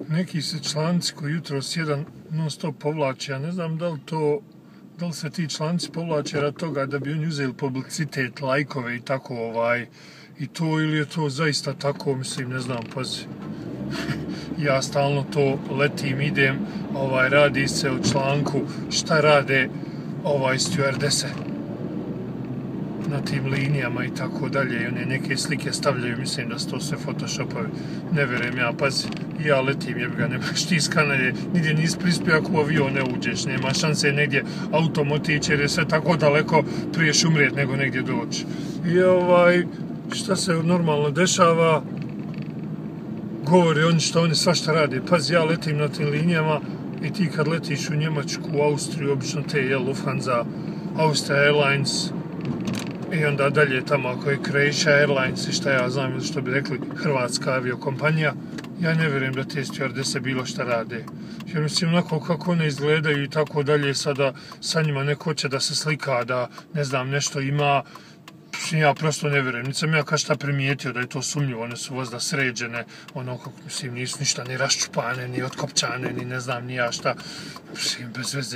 neki se članci koji jutros jedan non stop povlači, ja ne znam da li se ti članci povlače rad toga da bi oni uzeli publicitet, lajkove i tako i to, ili je to zaista tako, mislim, ne znam, pazi. Ja stalno to letim, idem, radi se o članku šta rade stjuardese na tim linijama i tako dalje, i one neke slike stavljaju, mislim da su to sve photoshopovi, ne vjerujem ja, pazi, ja letim, jebiga, nemaš ti skanere, nigdje nisi prispio ako u avion ne uđeš, nema šanse negdje autom otići jer je sve tako daleko, priješ umrijet nego negdje doći. I šta se normalno dešava, govori oni što oni svašta rade, pazi, ja letim na tim linijama i ti kad letiš u Njemačku, u Austriju, obično te Lufthansa, Austria Airlines, i onda dalje tamo ako je Croatia Airlines i šta ja znam, ili što bi rekli hrvatska aviokompanija, ja ne vjerujem da te stjuardese bilo šta rade. Jer mislim, onako kako one izgledaju i tako dalje, sada sa njima neko će da se slika, da ne znam, nešto ima, ja prosto ne vjerujem, nisam ja šta primijetio da je to sumnjivo, one su vozda sređene, kako, mislim, nisu ništa ni raščupane, ni otkopčane, ni ne znam, ni ja šta, mislim, bez veze,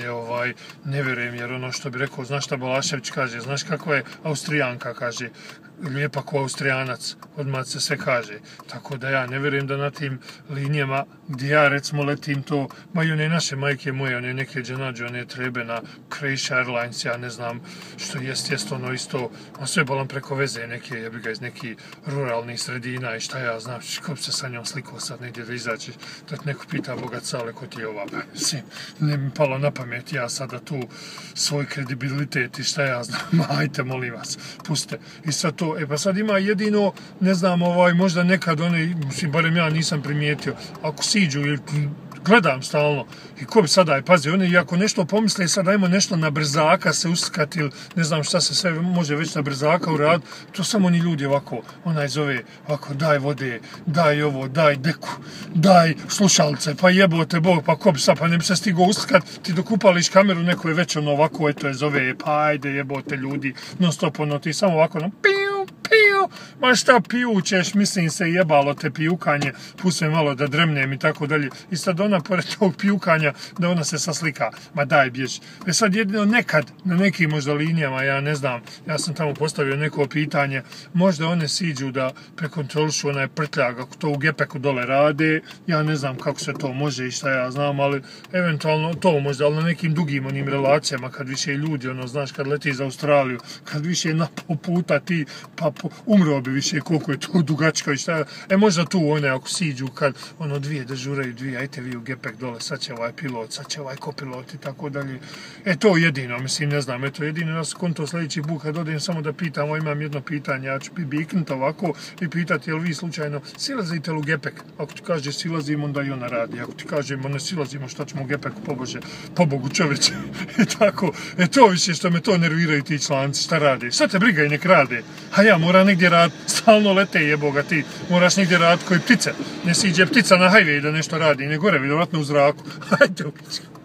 ne vjerujem, jer ono što bi rekao, znaš šta Balašević kaže, znaš kakva je Austrijanka, kaže, lijepa ko Austrijanac, odmah se sve kaže, tako da ja ne vjerujem da na tim linijama gdje ja recimo letim to, ma i one naše majke moje, one neke gdje nađu, one trebe na Croatia Airlines, ja ne znam što jest ono isto, on sve bolam preko veze neke, jebiga iz nekih ruralnih sredina i šta ja znam, ko bi se sa njom slikao sad negdje da izaći, da te neko pita bogat sale ko ti je ova, mislim, ne mi palo na pamet ja sada tu svoj kredibilitet i šta ja znam, ajte molim vas, puste. I sad to, pa sad ima jedino, ne znam, možda nekad one, mislim, barem ja nisam primijetio, ako siđu ili gledam stalno, i ko bi sada, pazi, one i ako nešto pomisle, sad ajmo nešto na brzaka se uskati ili ne znam šta se sve može već na brzaka uraditi, to samo oni ljudi ovako, onaj zove, ovako, daj vode, daj ovo, daj deku, daj slušalce, pa jebote Bog, pa ko bi sad, pa ne bi se stigao uskat, ti dok upališ kameru, neko je već ono ovako, eto je zove, pa ajde jebote ljudi, non stop ono, ti samo ovako, no, piju, ma šta pijućeš, mislim se jebalo te pijukanje, pustim malo da dremnem i tako dalje. I sad ona pored tog pijukanja, da ona se saslika, ma daj bježi. Sad jedino nekad, na nekim možda linijama, ja ne znam, ja sam tamo postavio neko pitanje, možda one siđu da prekontrolišu onaj prtljag, ako to u gepeku dole rade, ja ne znam kako se to može i šta ja znam, ali eventualno to možda, ali na nekim dugim onim relacijama, kad više ljudi, ono, znaš, kad leti za Australiju, kad više na puta ti, pa umro bi više koliko je to dugačko i šta. Možda tu one ako siđu kad ono dvije dežuraju, dvije, ajte vi u gepek dole, sad će ovaj pilot, sad će ovaj kopilot i tako dalje. To jedino, mislim, ne znam, jedino nas konto sljedeći put kad odem samo da pitam, imam jedno pitanje, ja ću biknuti ovako i pitati jel vi slučajno silazite li u gepek? Ako ti kaže silazimo, onda i ona radi. Ako ti kažemo ne silazimo, šta ćemo u gepeku, pobogu čovječe. I tako, to više što me to nerviraju ti članci, šta rade? Šta te briga i nek rade? A ja moram negdje raditi, stalno lete jeboga ti, moraš negdje raditi koji ptice. Ne siđe ptica na highway da nešto radi, ne gore, vjerovatno u zraku. Hajde,